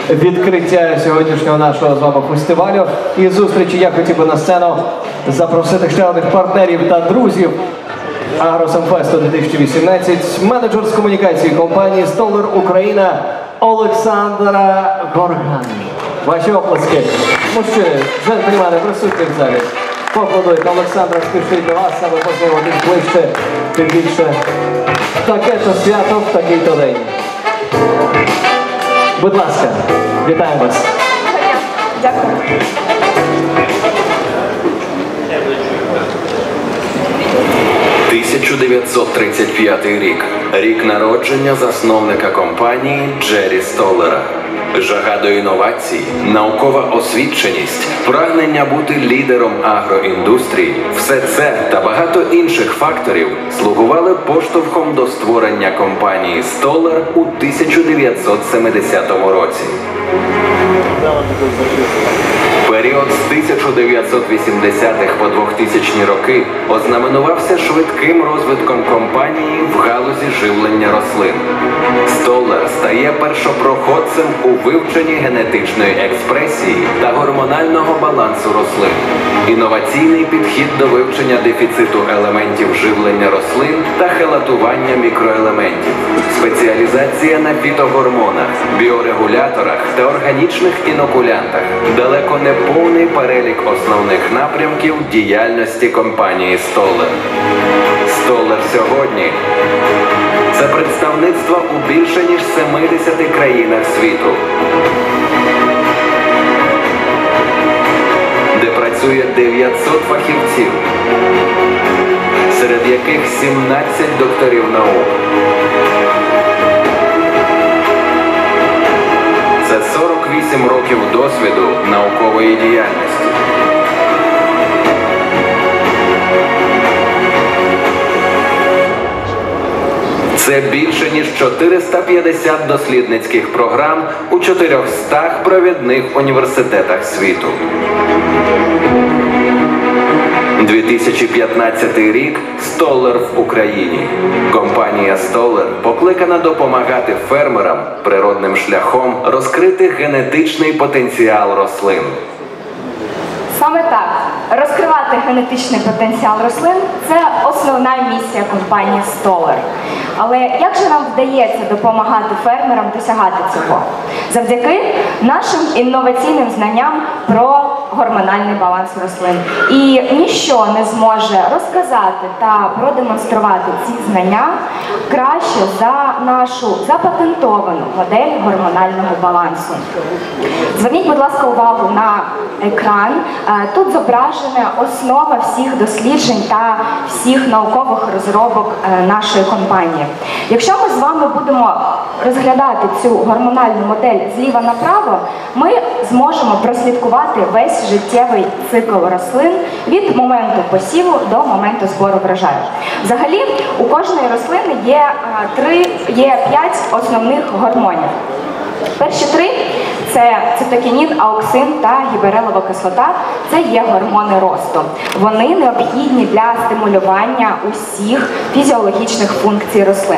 відкриття сьогоднішнього нашого з вами фестивалю і зустрічі. Я хотів би на сцену запросити ще одних партнерів та друзів Агросамфесту 2018, менеджер з комунікації компанії Stoller Україна Олександра Горган. Ваші оплески. Мужчини, джентльмени, присутні в залі. Поаплодуйте. Олександра спішить до вас, аби познайомитись ближче, тим більше. Таке-то свято в такий-то день. Будь ласка, вітаємо вас. Дякую. 1935 рік. Рік народження засновника компанії Джері Столлера. Жага до інновацій, наукова освіченість, прагнення бути лідером агроіндустрії – все це та багато інших факторів слугували поштовхом до створення компанії Stoller у 1970 році. Період з 1980-х по 2000-ні роки ознаменувався швидким розвитком компанії в галузі живлення рослин. Stoller стає першопроходцем у вивченні генетичної експресії та гормонального балансу рослин. Інноваційний підхід до вивчення дефіциту елементів живлення рослин та хелатування мікроелементів. Спеціалізація на фітогормонах, біорегуляторах та органічних інокулянтах. Далеко не повний перелік основних напрямків діяльності компанії Stoller. Stoller сьогодні – це представництво у більше ніж 70 країнах світу, де працює 900 фахівців, серед яких 17 докторів наук. Це 48 років досвіду наукової діяльності. Це більше ніж 450 дослідницьких програм у 400 провідних університетах світу. 2015 рік – Stoller в Україні. Компанія Stoller покликана допомагати фермерам природним шляхом розкрити генетичний потенціал рослин. Саме так. Розкривати генетичний потенціал рослин – це основна місія компанії Stoller. Але як же нам вдається допомагати фермерам досягати цього? Завдяки нашим інноваційним знанням про гормональний баланс рослин. І ніщо не зможе розказати та продемонструвати ці знання краще за нашу запатентовану модель гормонального балансу. Зверніть, будь ласка, увагу на екран. Тут зображена основа всіх досліджень та всіх наукових розробок нашої компанії. Якщо ми з вами будемо розглядати цю гормональну модель зліва направо, ми зможемо прослідкувати весь життєвий цикл рослин від моменту посіву до моменту збору врожаю. Взагалі, у кожної рослини є 5 основних гормонів. Перші 3 – це цитокінін, ауксин та гіберелова кислота. Це є гормони росту. Вони необхідні для стимулювання усіх фізіологічних функцій рослин.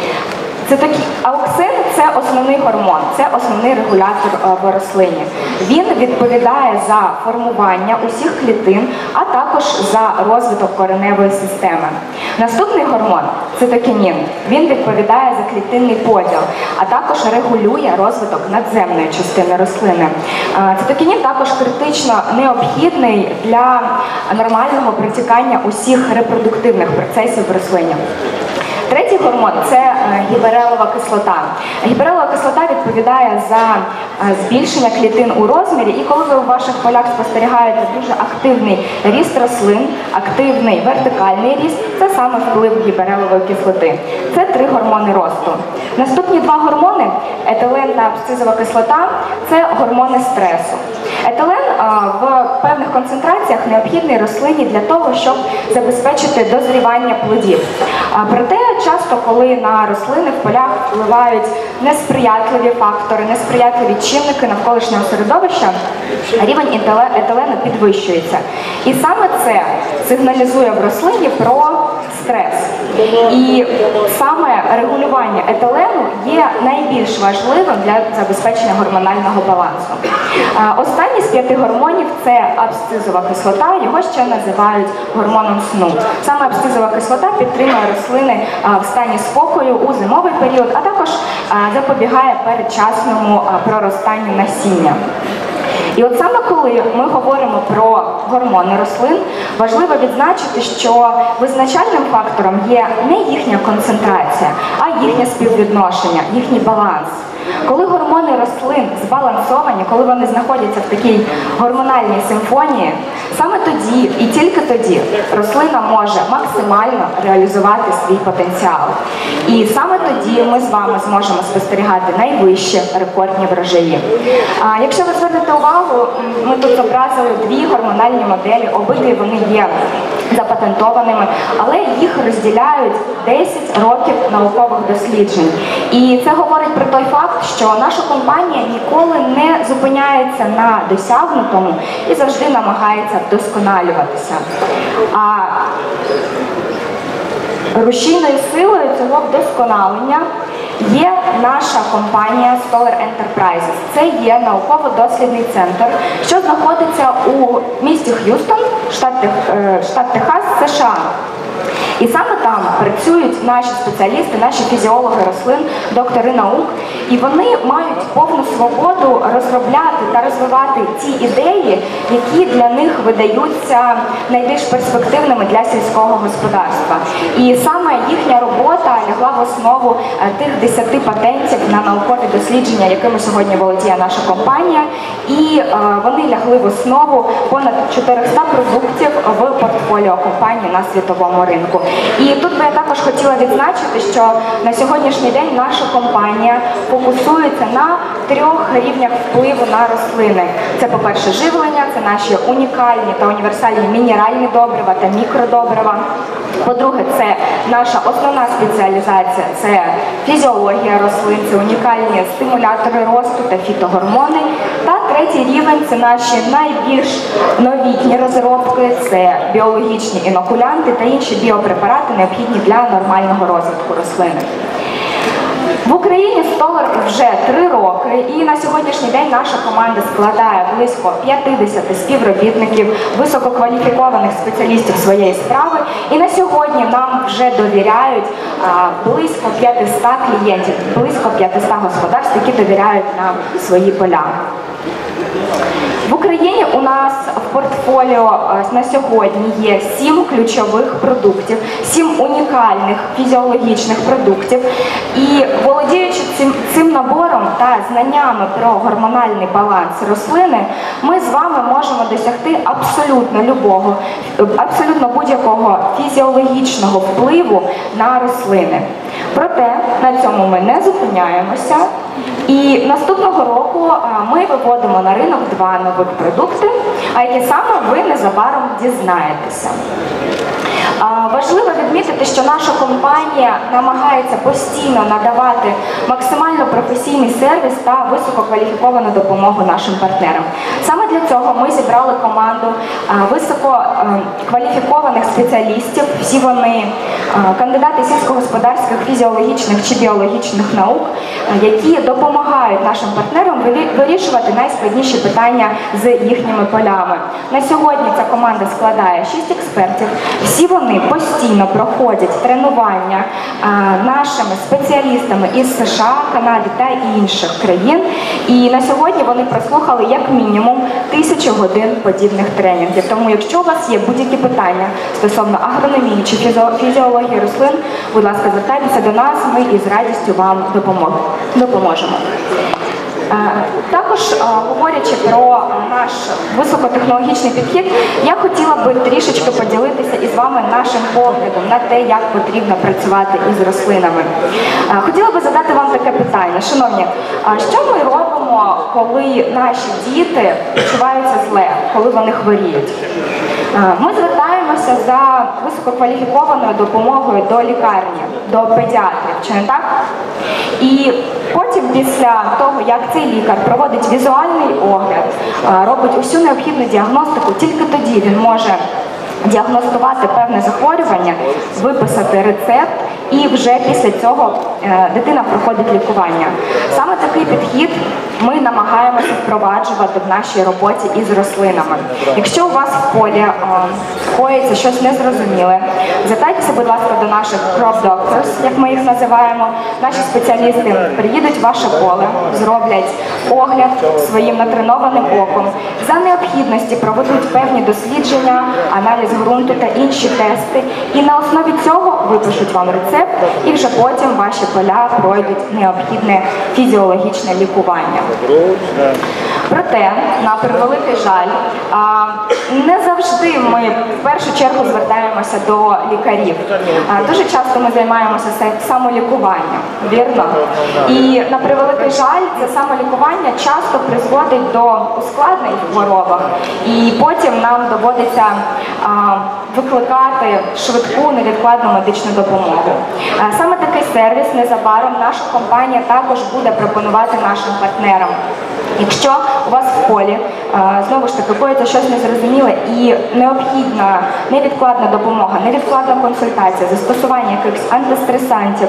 Ауксин – це основний гормон, це основний регулятор в рослині. Він відповідає за формування усіх клітин, а також за розвиток кореневої системи. Наступний гормон – цитокінін. Він відповідає за клітинний поділ, а також регулює розвиток надземної частини рослини. Цитокінін також критично необхідний для нормального протікання усіх репродуктивних процесів в рослині. Третій гормон – це гіберелова кислота. Гіберелова кислота відповідає за збільшення клітин у розмірі, і коли ви у ваших полях спостерігаєте дуже активний ріст рослин, активний вертикальний ріст, це саме вплив гіберелової кислоти. Це 3 гормони росту. Наступні 2 гормони – етилен та абсцизова кислота – це гормони стресу. Етилен в певних концентраціях необхідний рослині для того, щоб забезпечити дозрівання плодів. Проте часто, коли на рослини в полях впливають несприятливі фактори, несприятливі чинники навколишнього середовища, рівень етилену підвищується. І саме це сигналізує в рослині про стрес. І саме регулювання етилену є найбільш важливим для забезпечення гормонального балансу. Останній з 5 гормонів – це абсцизова кислота, його ще називають гормоном сну. Саме абсцизова кислота підтримує рослини в стані спокою у зимовий період, а також запобігає передчасному проростанню насіння. І от саме коли ми говоримо про гормони рослин, важливо відзначити, що визначальним фактором є не їхня концентрація, а їхнє співвідношення, їхній баланс. Коли гормони рослин збалансовані, коли вони знаходяться в такій гормональній симфонії, саме тоді і тільки тоді рослина може максимально реалізувати свій потенціал. І саме тоді ми з вами зможемо спостерігати найвищі рекордні врожаї. Якщо ви звернете увагу, ми тут зобразили 2 гормональні моделі, обидві вони є запатентованими, але їх розділяють 10 років наукових досліджень. І це говорить про той факт, що наша компанія ніколи не зупиняється на досягнутому і завжди намагається вдосконалюватися. А рушійною силою цього вдосконалення є наша компанія Stoller Enterprises. Це є науково-дослідний центр, що знаходиться у місті Х'юстон, штат Техас, США. І саме там працюють наші спеціалісти, наші фізіологи рослин, доктори наук, і вони мають повну свободу розробляти та розвивати ті ідеї, які для них видаються найбільш перспективними для сільського господарства. І саме їхня робота лягла в основу тих 10 патентів на наукові дослідження, якими сьогодні володіє наша компанія, і вони лягли в основу понад 400 продуктів в портфоліо компанії на світовому ринку. І тут би я також хотіла відзначити, що на сьогоднішній день наша компанія фокусується на 3 рівнях впливу на рослини. Це, по-перше, живлення, це наші унікальні та універсальні мінеральні добрива та мікродобрива. По-друге, це наша основна спеціалізація – це фізіологія рослин, це унікальні стимулятори росту та фітогормони. Та третій рівень – це наші найбільш новітні розробки, це біологічні інокулянти та інші біопрепарати, необхідні для нормального розвитку рослини. В Україні Stoller вже 3 роки, і на сьогоднішній день наша команда складає близько 50 співробітників, висококваліфікованих спеціалістів своєї справи. І на сьогодні нам вже довіряють близько 500 клієнтів, близько 500 господарств, які довіряють нам свої поля. В Україні у нас в портфоліо на сьогодні є 7 ключових продуктів, 7 унікальних фізіологічних продуктів. І володіючи цим набором та знаннями про гормональний баланс рослини, ми з вами можемо досягти абсолютно будь-якого фізіологічного впливу на рослини. Проте на цьому ми не зупиняємося. І наступного року ми виводимо на ринок 2 нових продукти, а які саме ви незабаром дізнаєтеся. Важливо відмітити, що наша компанія намагається постійно надавати максимально професійний сервіс та висококваліфіковану допомогу нашим партнерам. Саме для цього ми зібрали команду висококваліфікованих спеціалістів. Всі вони кандидати сільськогосподарських, фізіологічних чи біологічних наук, які допомагають нашим партнерам вирішувати найскладніші питання з їхніми полями. На сьогодні ця команда складає 6 експертів. Всі вони постійно проходять тренування нашими спеціалістами із США, Канади та інших країн. І на сьогодні вони прослухали як мінімум 1000 годин подібних тренінгів. Тому якщо у вас є будь-які питання стосовно агрономії чи фізіології рослин, будь ласка, звертайтеся до нас, ми із радістю вам допоможемо. Також, говорячи про наш високотехнологічний підхід, я хотіла би трішечки поділитися із вами нашим поглядом на те, як потрібно працювати із рослинами. Хотіла би задати вам таке питання. Шановні, що ми робимо, коли наші діти почуваються зле, коли вони хворіють? Ми звертаємося за висококваліфікованою допомогою до лікарні, до педіатрів, чи не так? І потім, після того, як цей лікар проводить візуальний огляд, робить усю необхідну діагностику, тільки тоді він може діагностувати певне захворювання, виписати рецепт, і вже після цього дитина проходить лікування. Саме такий підхід ми намагаємося впроваджувати в нашій роботі із рослинами. Якщо у вас в полі коїться щось незрозуміле, звертайтеся, будь ласка, до наших crop doctors, як ми їх називаємо. Наші спеціалісти приїдуть в ваше поле, зроблять огляд своїм натренованим оком. За необхідності проведуть певні дослідження, аналіз ґрунту та інші тести. І на основі цього випишуть вам рецепт, і вже потім ваші поля пройдуть необхідне фізіологічне лікування. Проте, на превеликий жаль, не завжди ми в першу чергу звертаємося до лікарів. Дуже часто ми займаємося самолікуванням, вірно? І на превеликий жаль, це самолікування часто призводить до ускладнень в хворобах, і потім нам доводиться викликати швидку невідкладну медичну допомогу. Саме такий сервіс незабаром наша компанія також буде пропонувати нашим партнерам. Якщо у вас в полі, знову ж таки, коїться щось незрозуміле і необхідна невідкладна допомога, невідкладна консультація, застосування якихось антистресантів,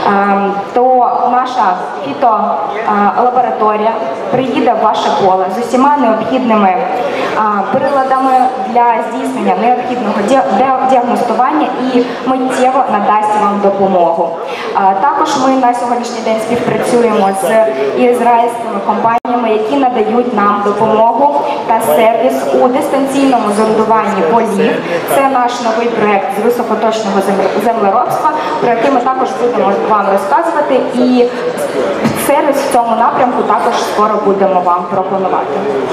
то наша фітолабораторія приїде в ваше поле з усіма необхідними приладами для здійснення необхідного діагностування і миттєво надасть вам допомогу. Також ми на сьогоднішній день співпрацюємо з ізраїльськими компаніями, які надають нам допомогу та сервіс у дистанційному зондуванні полів. Це наш новий проєкт з високоточного землеробства, про який ми також будемо вам розказувати, і сервіс в цьому напрямку також скоро будемо вам пропонувати.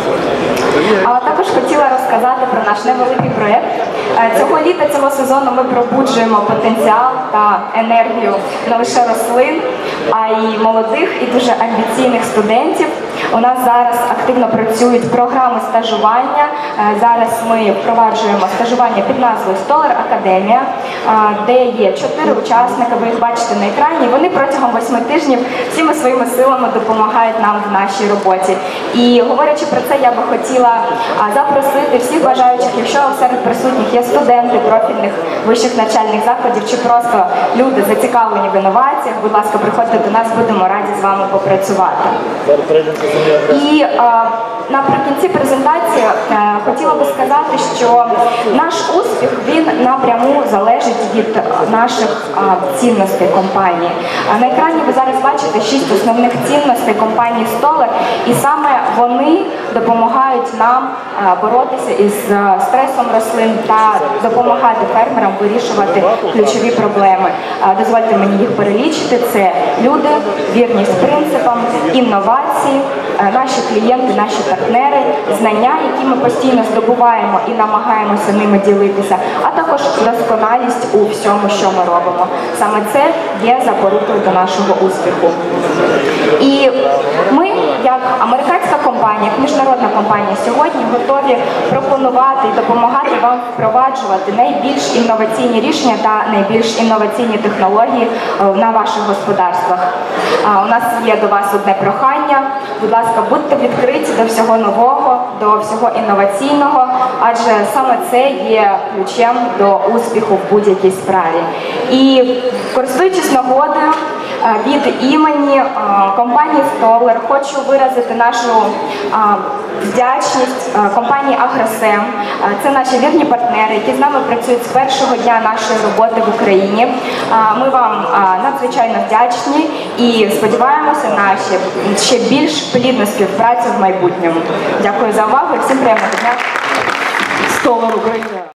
А також хотіла розказати про наш невеликий проєкт. Цього літа, цього сезону ми пробуджуємо потенціал та енергію не лише рослин, а й молодих і дуже амбіційних студентів. У нас зараз активно працюють програми стажування. Зараз ми впроваджуємо стажування під назвою Stoller Академія, де є 4 учасники, ви їх бачите на екрані. Вони протягом 8 тижнів всіми своїми силами допомагають нам в нашій роботі. І говорячи про це, я би хотіла запросити всіх бажаючих, якщо серед присутніх є студенти профільних вищих навчальних закладів чи просто люди зацікавлені в інноваціях, будь ласка, приходьте до нас, будемо раді з вами попрацювати. І наприкінці презентації хотіла би сказати, що наш успіх, він напряму залежить від наших цінностей компанії. На екрані ви зараз бачите 6 основних цінностей компанії Stoller, і саме вони допомагають нам боротися із стресом рослин та допомагати фермерам вирішувати ключові проблеми. Дозвольте мені їх перелічити. Це люди, вірність принципам, інновації, наші клієнти, наші партнери, знання, які ми постійно здобуваємо і намагаємося ними ділитися, а також досконалість у всьому, що ми робимо. Саме це є запорукою до нашого успіху. І ми, як американська компанія, як міжнародна компанія, сьогодні готові пропонувати і допомагати вам впроваджувати найбільш інноваційні рішення та найбільш інноваційні технології на ваших господарствах. У нас є до вас одне прохання. Будь ласка, будьте відкриті до всього нового, до всього інноваційного, адже саме це є ключем до успіху в будь-якій справі. І користуючись нагодою, від імені компанії Stoller хочу виразити нашу вдячність компанії Агросем. Це наші вірні партнери, які з нами працюють з першого дня нашої роботи в Україні. Ми вам надзвичайно вдячні і сподіваємося на ще більш плідну співпрацю в майбутньому. Дякую за увагу і всім приємного дня.